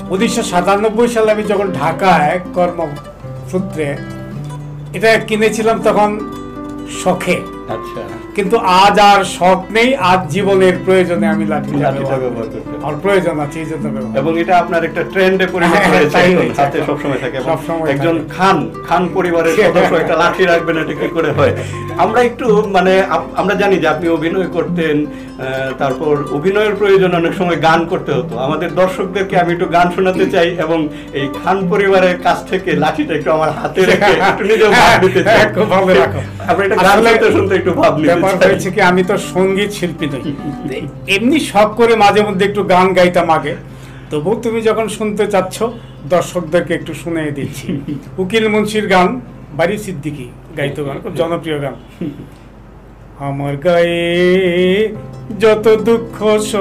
1997 সালে আমি যখন ঢাকায় কর্মসূত্রে এটা কিনেছিলাম তখন শখে। আচ্ছা, কিন্তু আজ আর শখ নেই, আজ জীবনের প্রয়োজনে আমি লাঠিটা ব্যবহার করি। আর প্রয়োজন আছে এই জন্য ব্যবহার। এবং এটা আপনার একটা ট্রেন্ডে পরিণত হয়েছে, হাতে সব সময় থাকে। একজন খান পরিবারের সদস্য একটা লাঠি রাখবেন, এটা কি করে হয়? আমরা একটু মানে আমরা জানি যে আপনি অভিনয় করতেন, তারপর অভিনয়ের প্রয়োজন অনেক সময় গান করতে হতো। আমাদের দর্শকদেরকে আমি একটু গান শোনাতে চাই এবং এই খান পরিবারের কাছ থেকে লাঠিটা একটু আমার হাতে রেখে একটু নিজেও ভাব নিতে চাই। খুব ভালো রাখো। আমরা এটা গান শুনতে একটু ভাব নিতে চাই। ব্যাপার হয়েছে কি, আমি তো সঙ্গীত শিল্পী নই, এমনি শখ করে মাঝে মধ্যে একটু গান গাইতাম আগে। তবু তুমি যখন শুনতে চাচ্ছ দর্শকদেরকে একটু শুনিয়ে দিচ্ছি। উকিল মুন্সির গান, বাড়ি সিদ্দিকী গাইতো গান, খুব জনপ্রিয় গান। আমার গায়ে যত দুঃখ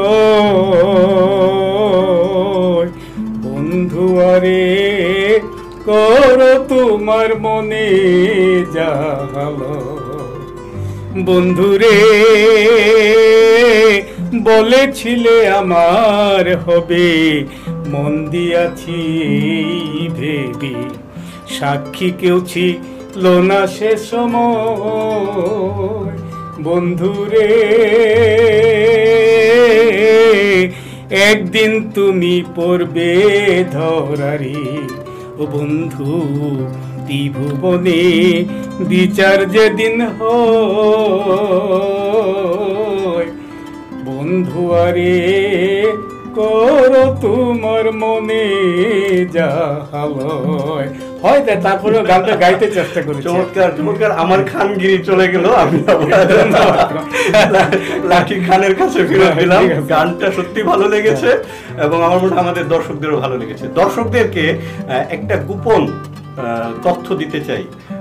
সই বন্ধু আরে করো তোমার মনে জালো, বন্ধুরে বলেছিলে আমার হবে, মন দিয়াছি ভেবে, সাক্ষী কেউ ছিল না সে সময়, বন্ধুরে একদিন তুমি পড়বে ধরারি, ও বন্ধু ত্রিভুবনে বিচার যেদিন হয়, বন্ধু আরে করো তোমার মনে যাহালয়। হয় তারপরে গানটা গাইতে চেষ্টা করি। চমৎকার চমৎকার। আমার খানগিরি চলে গেল, আমি লাঠি খানের কাছে ফিরে দিলাম। গানটা সত্যি ভালো লেগেছে এবং আমার মনে হয় আমাদের দর্শকদেরও ভালো লেগেছে। দর্শকদেরকে একটা গোপন তথ্য দিতে চাই।